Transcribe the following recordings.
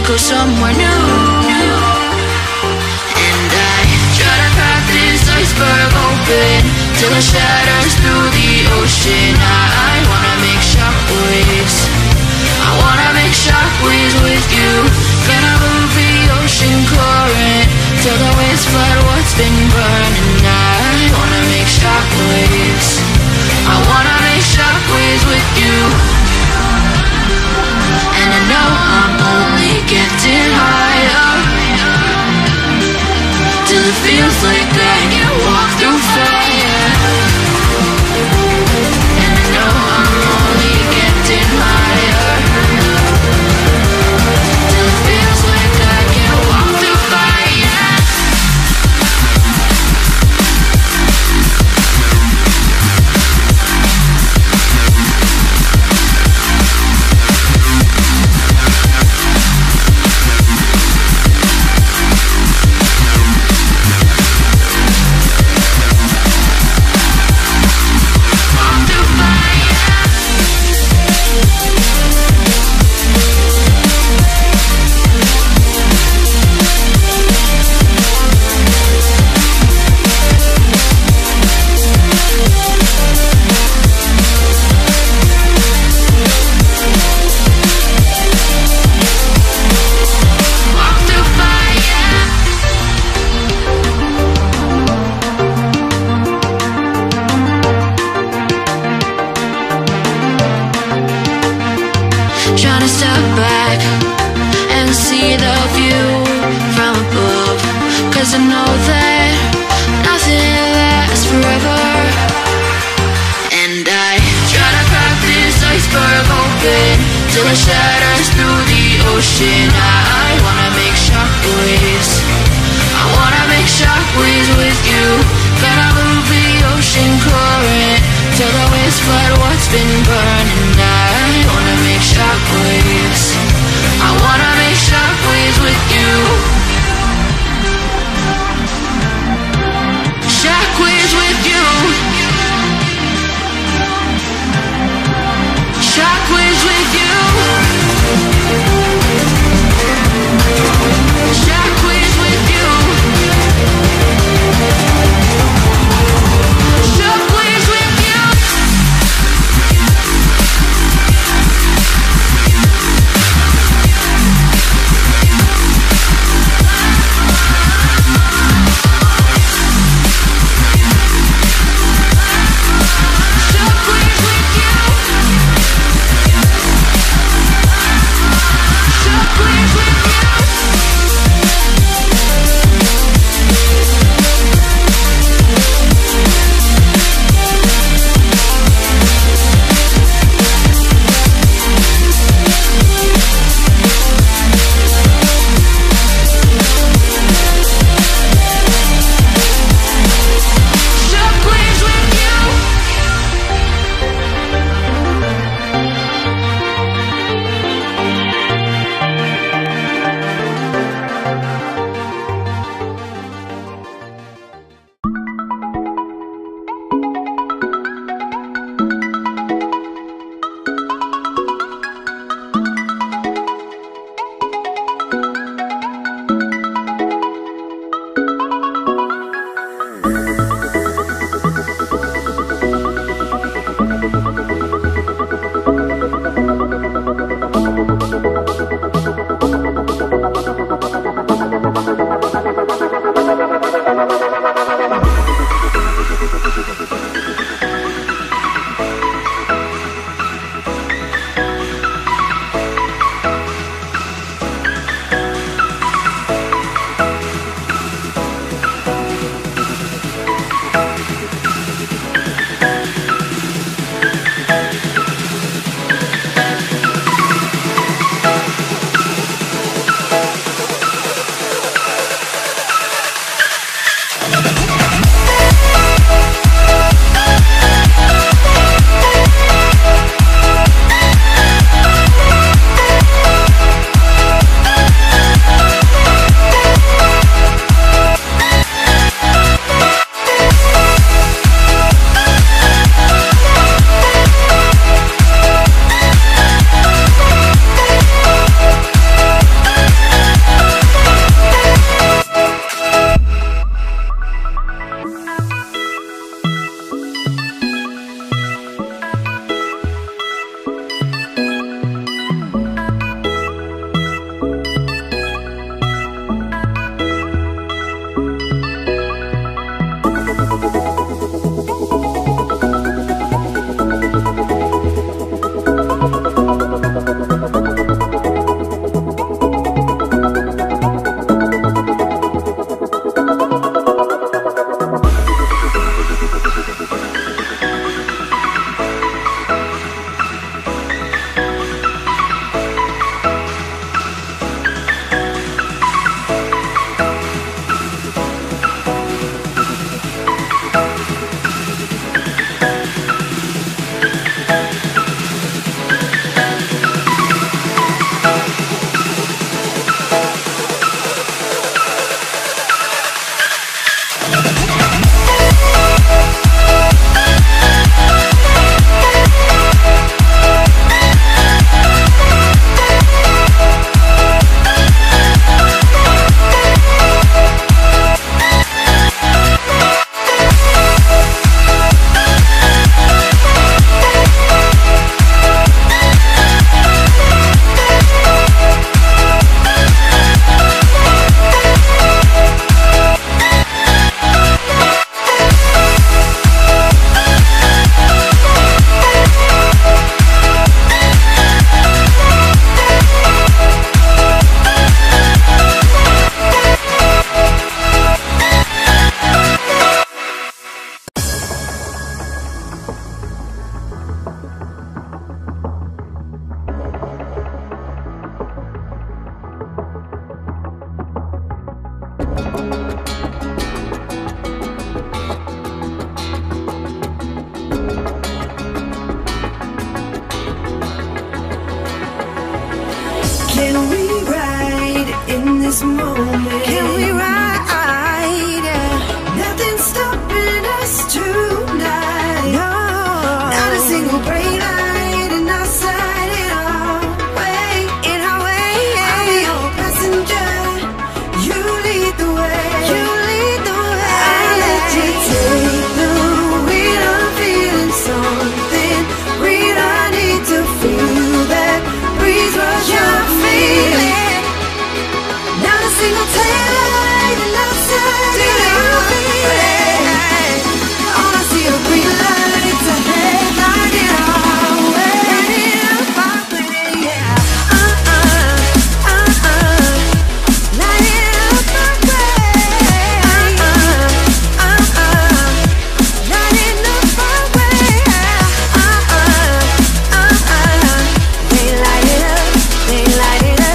go somewhere new. And I try to crack this iceberg open till it shatters through the ocean. I wanna make shockwaves. I wanna make shockwaves with you. Gonna move the ocean current till the waves flood what's been burning. I wanna make shockwaves. I wanna make shockwaves with you. And I know I'm only getting higher till it feels like I can walk through fire. And I know I'm only getting higher till it feels like I can walk through fire. Trying to step back and see the view from above, 'cause I know that nothing lasts forever. And I try to crack this iceberg open till it shatters through the ocean. I wanna make shockwaves. I wanna make shockwaves with you. Gonna move the ocean current till the waves flood what's been burning. I wanna make shockwaves. I wanna make shockwaves with you. Shockwaves with you. Shockwaves with you. Shockwaves with you. Shockwaves with you. this moment. Can we ride? Nothing's stopping us tonight. No, not a single bright light in our sight. In our way, in our way. I'll be your passenger. You lead the way. You lead the way. I'll let you take the wheel. I'm feeling something real. I need to feel that breeze rush up me. Not a single taillight in our sight. All I see are green lights ahead, lighting our way. Lighting up our way, yeah. Lighting up our way. Lighting up our way. They light it up, they light it up.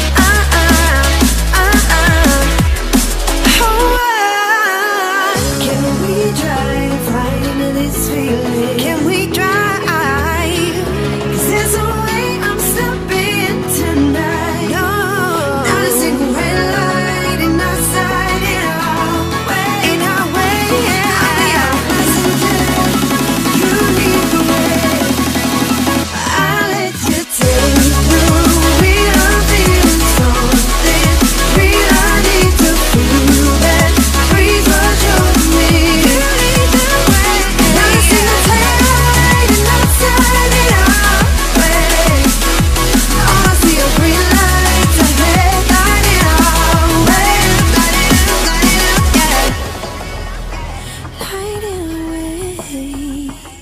Can we drive right into this feeling? Can we drive? 'Cause there's no way I'm stopping tonight. No, not a single red light in our sight. In our way, in our way. I'll be our passenger. You lead the way. I'll let you take the wheel. I'm feeling something real. I need to feel that breeze rush over me. You lead the way. Not a single taillight in our sight. In our way. All I see are green lights ahead, lighting our way. Lighting up, yeah. Lighting away.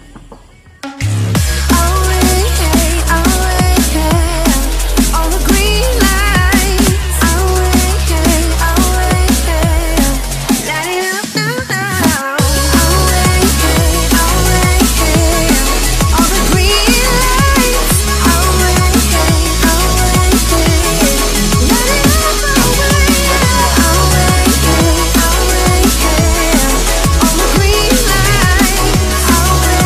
Away, away, all the green lights. Away, away, lighting up now. Away, away, all the green lights. Away, away, lighting up our way. Away, away, all the green lights. Away,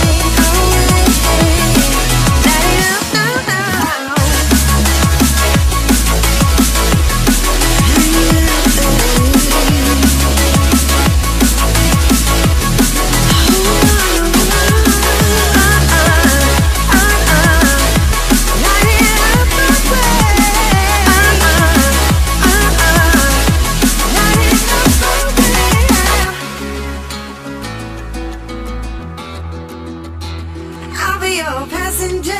lighting up I'll be your passenger.